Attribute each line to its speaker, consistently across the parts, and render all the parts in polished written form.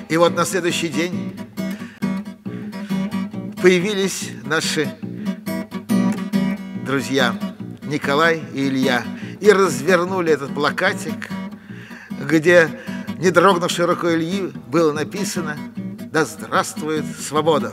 Speaker 1: И вот на следующий день появились наши друзья Николай и Илья и развернули этот плакатик, где, не дрогнувшей рукой Ильи, было написано: «Да здравствует свобода!»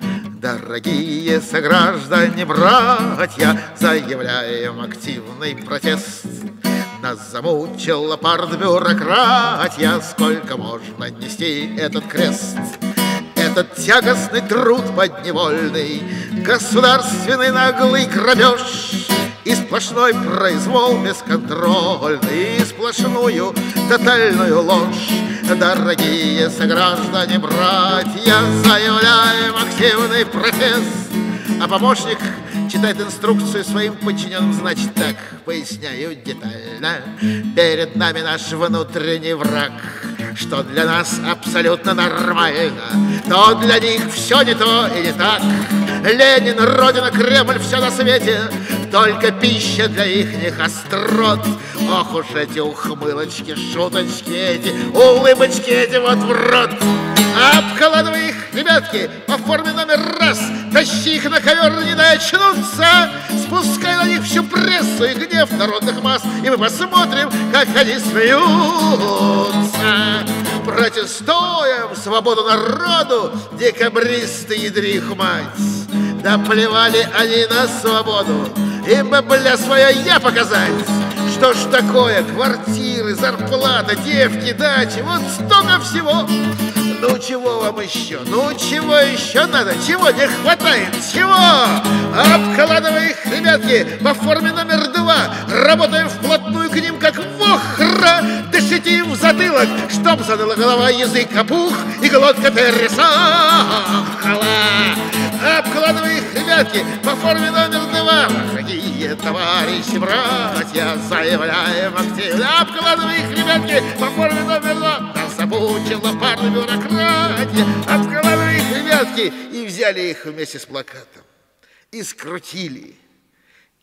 Speaker 1: Дорогие сограждане, братья, заявляем активный протест. Нас замучила партбюрократия, сколько можно нести этот крест? Этот тягостный труд подневольный, государственный наглый грабеж и сплошной произвол бесконтрольный, и сплошную тотальную ложь. Дорогие сограждане, братья, заявляем активный протест. А помощник читает инструкцию своим подчиненным, значит так, поясняю детально. Перед нами наш внутренний враг, что для нас абсолютно нормально, то для них все не то и не так. Ленин, Родина, Кремль, все на свете, только пища для ихних острот. Ох уж эти ухмылочки, шуточки эти, улыбочки эти вот в рот. Обкладывай их, ребятки, по форме номер раз, тащи их на ковер, не дай очнуться, спускай на них всю прессу и гнев народных масс, и мы посмотрим, как они смеются. Протестуем свободу народу, декабристы, ядри их мать. Да плевали они на свободу, им бы, бля, свое я показать. Что ж такое? Квартиры, зарплата, девки, дачи, вот столько всего. Ну чего вам еще? Ну чего еще надо? Чего не хватает? Чего? Обкладывай их, ребятки, по форме номер два. Работаем вплотную к ним, как вохра. Дышите им в затылок, чтоб заныла голова, язык опух и глотка пересохла. Обкладывай их, ребятки, по форме номер два. Дорогие товарищи, братья, заявляем активно. Обкладывай их, ребятки, по форме номер два. Нас замучила партбюрократия. Обкладывай их, ребятки. И взяли их вместе с плакатом и скрутили.